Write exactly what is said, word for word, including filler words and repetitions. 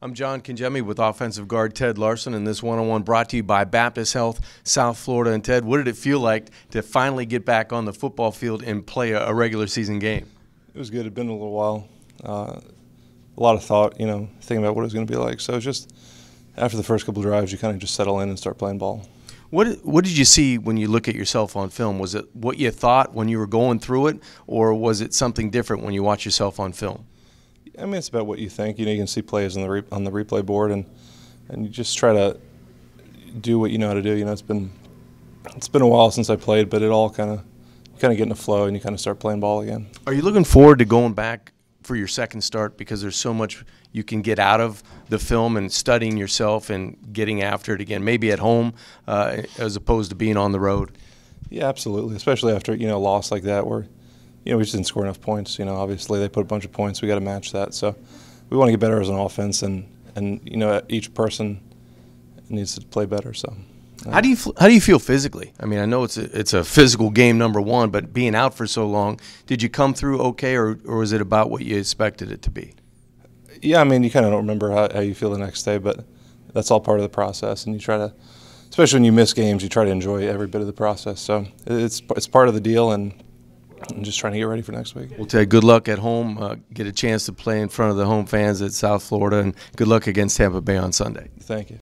I'm John Kingemi with offensive guard Ted Larsen, and this one-on-one brought to you by Baptist Health, South Florida. And Ted, what did it feel like to finally get back on the football field and play a, a regular season game? It was good. It had been a little while. Uh, a lot of thought, you know, thinking about what it was going to be like. So it was just after the first couple of drives, you kind of just settle in and start playing ball. What what did you see when you look at yourself on film? Was it what you thought when you were going through it, or was it something different when you watch yourself on film? I mean, it's about what you think. You know, you can see plays on the re on the replay board, and and you just try to do what you know how to do. You know, it's been it's been a while since I played, but it all kind of you kind of get in the flow, and you kind of start playing ball again. Are you looking forward to going back for your second start, because there's so much you can get out of the film and studying yourself and getting after it again, maybe at home uh, as opposed to being on the road? Yeah, absolutely, especially after, you know, a loss like that where, you know, we just didn't score enough points. You know, obviously they put a bunch of points. We got to match that. So we want to get better as an offense, and, and you know, each person needs to play better. So. How do you how do you feel physically? I mean, I know it's a, it's a physical game, number one, but being out for so long, did you come through okay, or, or was it about what you expected it to be? Yeah, I mean, you kind of don't remember how, how you feel the next day, but that's all part of the process, and you try to, especially when you miss games, you try to enjoy every bit of the process. So it's it's part of the deal, and I'm just trying to get ready for next week. Well, Ted, good luck at home. Uh, get a chance to play in front of the home fans at South Florida, and good luck against Tampa Bay on Sunday. Thank you.